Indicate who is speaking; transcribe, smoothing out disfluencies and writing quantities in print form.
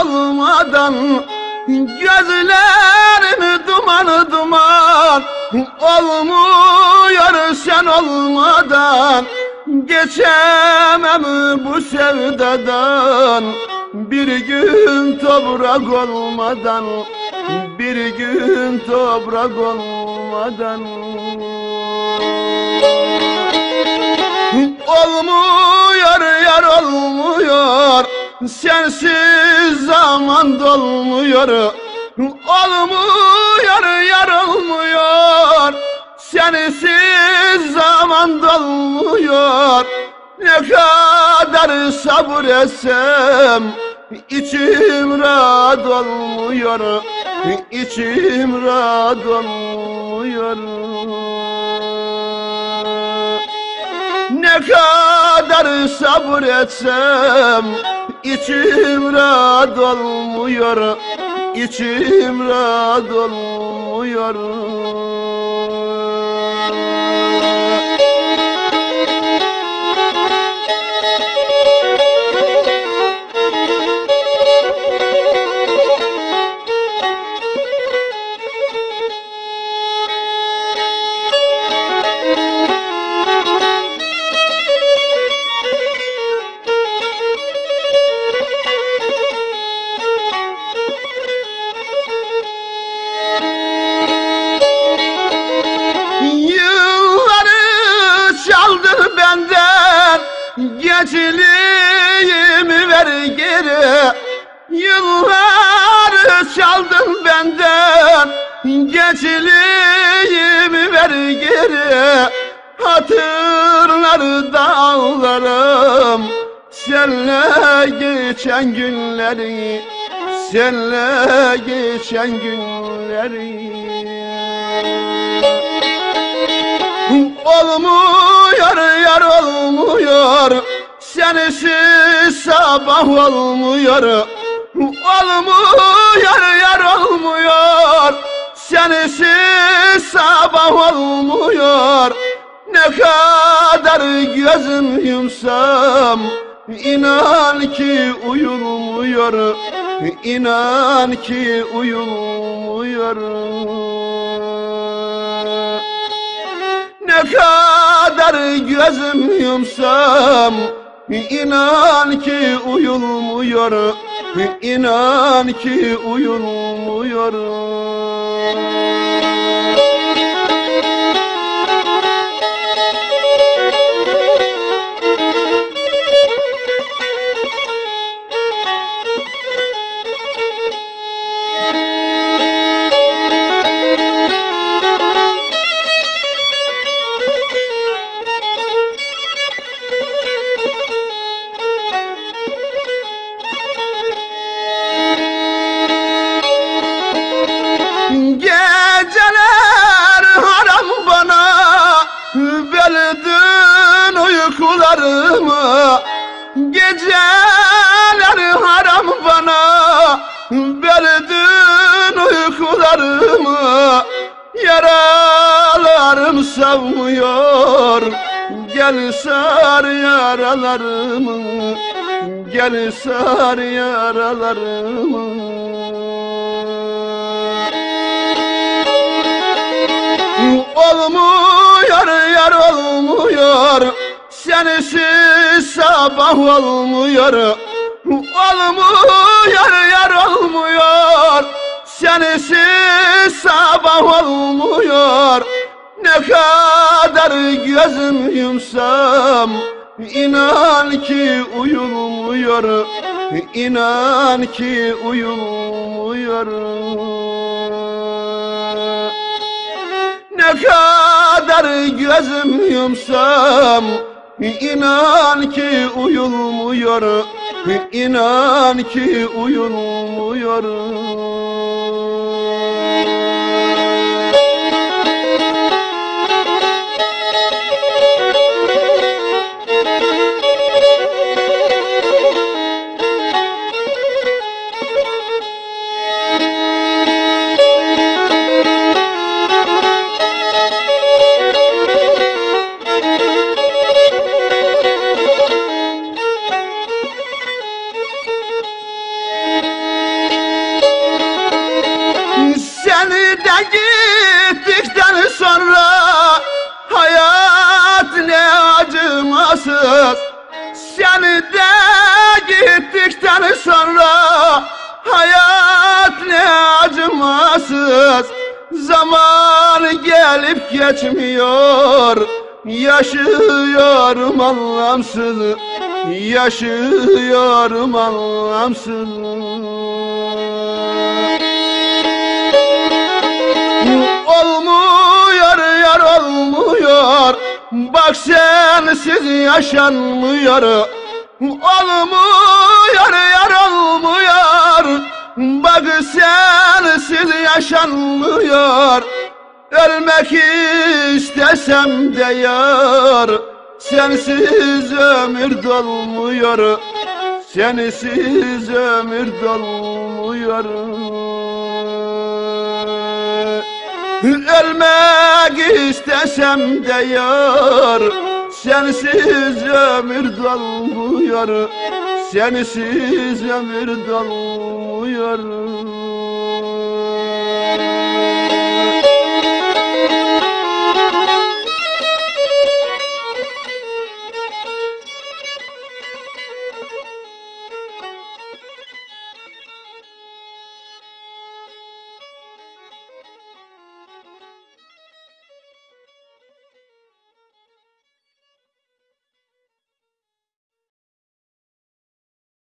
Speaker 1: olmadan, gözlerim duman duman olmuyor sen olmadan. Geçemem bu sevdadan, bir gün toprak olmadan, bir gün toprak olmadan. Olmuyor yar olmuyor, sensiz zaman dolmuyor. Olmuyor yar olmuyor, sensiz zaman dolmuyor. Ne kadar sabır etsem içim rahat olmuyor, içim rahat olmuyor. Ne kadar sabır etsem içim rahat olmuyor, içim rahat olmuyor. Gençliğimi ver geri, yıllar çaldın benden. Gençliğimi ver geri, hatırlar dağlarım senle geçen günleri, senle geçen günleri. Olmuyor yar olmuyor, sensiz sabah olmuyor. Olmuyor yar olmuyor, sensiz sabah olmuyor. Ne kadar gözüm yumsam inan ki uyulmuyor, inan ki uyulmuyor. Ne kadar gözüm yumsam inan ki uyulmuyor, inan ki uyulmuyor. Geceler haram bana, böldün uykularımı. Geceler haram bana, böldün uykularımı. Yaralarım savmuyor, gel sar yaralarımı, gel sar yaralarımı. Olmuyor yar olmuyor, sensiz sabah olmuyor. Olmuyor yar olmuyor, sensiz sabah olmuyor. Ne kadar gözüm yumsam inan ki uyulmuyor, inan ki uyulmuyor. Ne kadar gözüm yumsam inan ki uyulmuyor, inan ki uyulmuyor. Seni de gittikten sonra hayat ne acımasız. Zaman gelip geçmiyor, yaşıyorum anlamsız, yaşıyorum anlamsız. Olmuyor yar olmuyor, bak sensiz yaşanmıyor. Olmuyor yar olmuyor, bak sensiz yaşanmıyor. Ölmek istesem de yar, sensiz ömür dolmuyor, sensiz ömür dolmuyor. Ölmek istesem de yar, sensiz ömür dolmuyor, sensiz ömür dolmuyor.